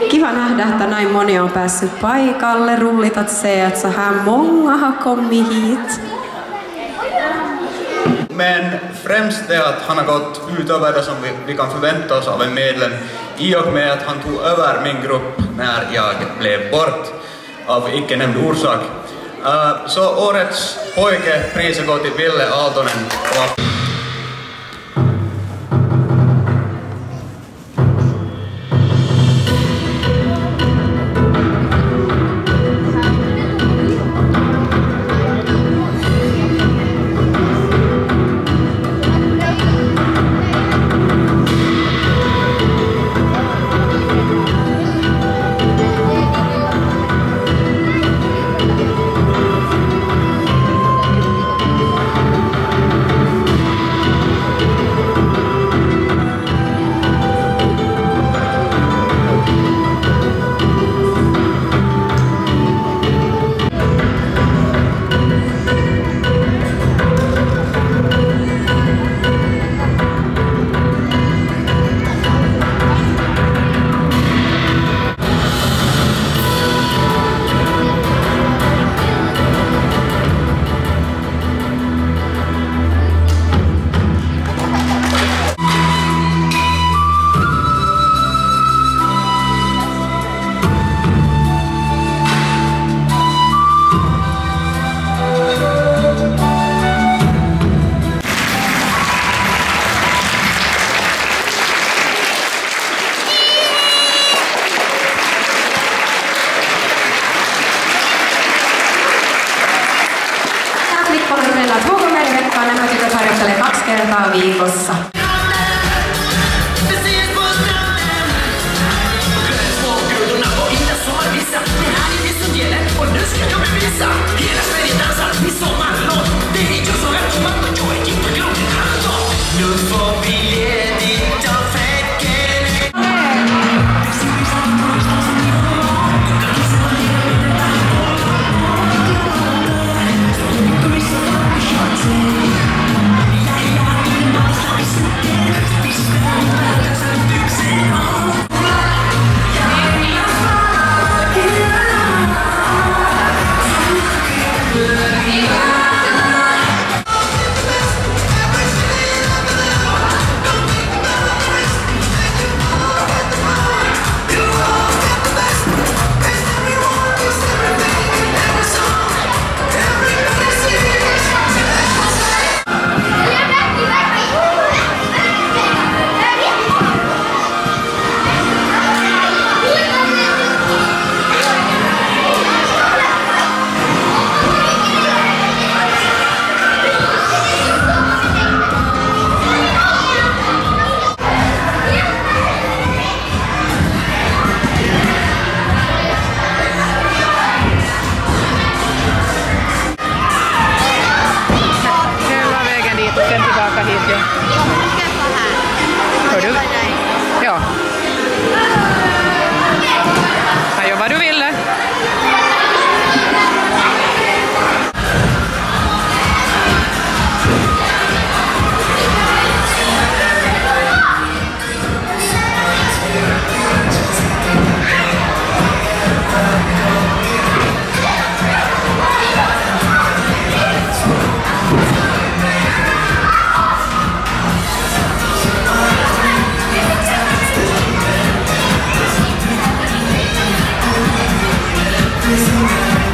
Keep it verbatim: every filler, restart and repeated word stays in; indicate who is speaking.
Speaker 1: Kiva nähdä, että näin moni on päässyt paikalle. Roligt att se att så här många har kommit hit.
Speaker 2: Men främst det att han har gått utöver det som vi, vi kan förvänta oss av en medlem i och med att han tog över min grupp när jag blev bort av icke nämnd orsak. Uh, så årets pojkepriset går till Ville Aaltonen.
Speaker 1: Nämä tytöt harjoittelee kaksi kertaa viikossa.
Speaker 3: Hör du? Ja. Jag gör vad du ville.
Speaker 4: This